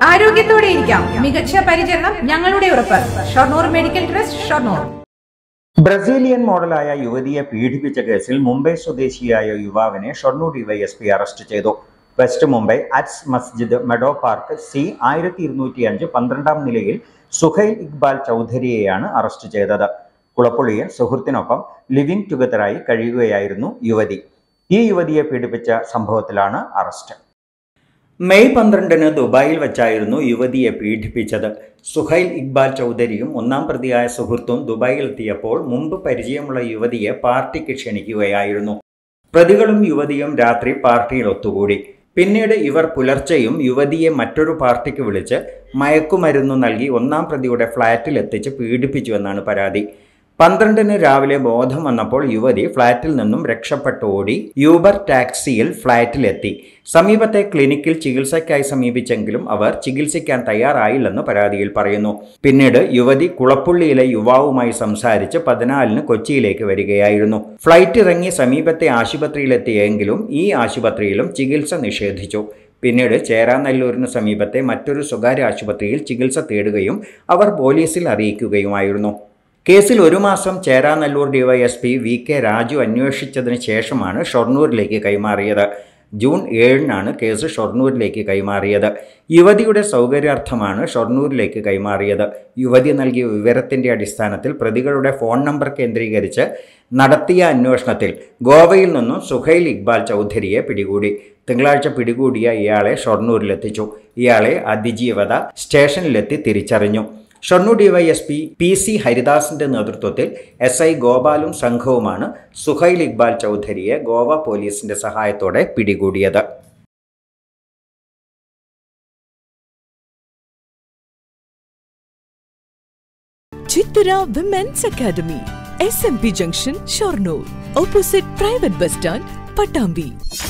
ആരോഗ്യത്തോടെ ഇരിക്കാം. മികച്ച പരിചരണം ഞങ്ങളുടെ ഉറപ്പ്. Shoranur medical trust, Shoranur. Brazilian മോഡലായ യുവതിയെ പീഡിപ്പിച്ച കേസിൽ മുംബൈ സ്വദേശിയായ യുവാവിനെ ഷൊർണൂർ ഡിവൈഎസ്പി അറസ്റ്റ് ചെയ്തു. വെസ്റ്റ് മുംബൈ അറ്റ്സ് മസ്ജിദ് മെഡോ പാർക്ക് സി 1205 12ാം നിലയിൽ സുഹൈൽ ഇക്ബാൽ ചൗധരിയെയാണ് അറസ്റ്റ് ചെയ്തത്. കുളപ്പുള്ളിയിൽ സുഹൃത്തിനൊപ്പം ലിവിംഗ് ടുഗദറായി കഴിയുകയായിരുന്നു യുവതി. ഈ യുവതിയെ പീഡിപ്പിച്ച സംഭവത്തിലാണ് അറസ്റ്റ്. മെയ് 12-ന് ദുബായിൽ വെച്ചായിരുന്നു യുവതിയെ പീഡിപ്പിച്ചത്. സുഹൈൽ ഇക്ബാൽ ചൗധരിയും ഒന്നാം പ്രതിയായ സുഹൃത്തും ദുബായിലെത്തിയപ്പോൾ മുമ്പ് പരിചയമുള്ള യുവതിയെ പാർട്ടിക്ക് ക്ഷണിക്കുകയായിരുന്നു. പ്രതികളും യുവതിയും രാത്രി പാർട്ടിയിൽ ഒത്തുകൂടി. പിന്നീട് ഇവർ പുലർച്ചെയും യുവതിയെ മറ്റൊരു പാർട്ടിക്ക് വിളിച്ച് മയക്കുമരുന്ന് നൽകി ഒന്നാം പ്രതിയുടെ ഫ്ളാറ്റിൽ എത്തിച്ച് പീഡിപ്പിച്ചുവെന്നാണ് പരാതി. 12-ന് രാവിലെ ബോധം വന്നപ്പോൾ യുവതി ഫ്ളാറ്റിൽ നിന്നും രക്ഷപ്പെട്ട് ഓടി യൂബർ ടാക്സിയിൽ ഫ്ളാറ്റിലെത്തി. സമീപത്തെ ക്ലിനിക്കിൽ ചികിത്സയ്ക്കായി സമീപിച്ചെങ്കിലും അവർ ചികിത്സിക്കാൻ തയ്യാറായില്ലെന്ന് പരാതിയിൽ പറയുന്നു. പിന്നീട് യുവതി കുളപ്പുള്ളിയിലെ യുവാവുമായി സംസാരിച്ച് 14-ന് കൊച്ചിയിലേക്ക് വരികയായിരുന്നു. ഫ്ലൈറ്റ് ഇറങ്ങി സമീപത്തെ ആശുപത്രിയിലെത്തിയെങ്കിലും ഈ ആശുപത്രിയിലും ചികിത്സ നിഷേധിച്ചു. പിന്നീട് ചേരാനല്ലൂരിന് സമീപത്തെ മറ്റൊരു സ്വകാര്യ ആശുപത്രിയിൽ ചികിത്സ തേടുകയും അവർ പോലീസിൽ അറിയിക്കുകയുമായിരുന്നു. കേസിൽ 1 മാസം ചേരാനല്ലൂർ ഡിവൈഎസ്പി VK രാജു അന്വേഷിച്ചതിന് ശേഷമാണ് ഷൊർണൂരിലേക്ക് കൈമാറിയത്. ജൂൺ 7-നാണ് കേസ് ഷൊർണൂരിലേക്ക് കൈമാറിയത്. യുവതിയുടെ സൗകര്യാർത്ഥമാണ് ഷൊർണൂരിലേക്ക് കൈമാറിയത്. യുവതി നൽകിയ വിവരത്തിൻ്റെ അടിസ്ഥാനത്തിൽ പ്രതികളുടെ ഫോൺ നമ്പർ കേന്ദ്രീകരിച്ച് നടത്തിയ അന്വേഷണത്തിൽ ഗോവയിൽ നിന്നും സുഹൈൽ ഇക്ബാൽ ചൗധരിയെ പിടികൂടി. തിങ്കളാഴ്ച പിടികൂടിയ ഇയാളെ ഷൊർണൂരിലെത്തിച്ചു. ഇയാളെ അതിജീവത സ്റ്റേഷനിലെത്തി തിരിച്ചറിഞ്ഞു. ഷൊർണൂർ ഡിവൈഎസ്പി PC ഹരിദാസിന്റെ നേതൃത്വത്തിൽ SI ഗോപാലും സംഘവുമാണ് സുഹൈൽ ഇക്ബാൽ ചൗധരിയെ ഗോവ പോലീസിന്റെ സഹായത്തോടെ പിടികൂടിയത്. Chithara women's academy, SMP junction, Shoranur, opposite private bus stand, Pattambi.